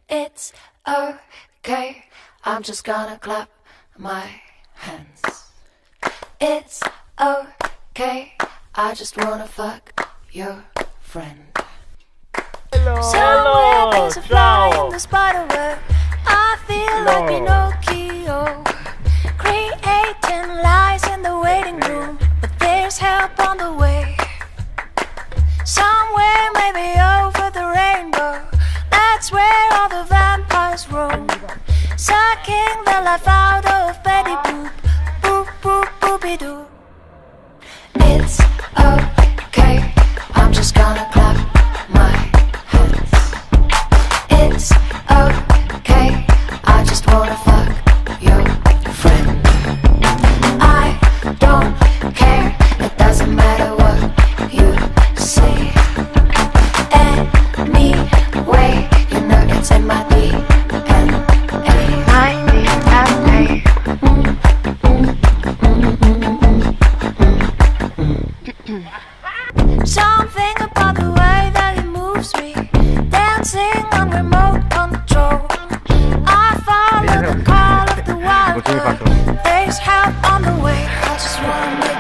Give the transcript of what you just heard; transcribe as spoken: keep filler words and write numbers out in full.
It's okay, I'm just gonna clap my hands. It's okay, I just wanna fuck your friend. Hello, Somewhere hello, there's a fly ciao. in the spiderweb. I feel like Pinocchio, creating lies in the waiting room, but there's help on the way. Somewhere maybe over the rainbow, that's where all the vampires roam, sucking the life out of Betty Boop, boop, boop, boopy doo. It's okay, I'm just gonna clap my hands. It's okay, I just wanna fuck your friend. I don't care, it doesn't matter what you say. Anyway, you know it's in my D N A. My D N A. Something about the way that it moves me, dancing on remote control. I follow the call of the wild. There's help on the way, I just wanna make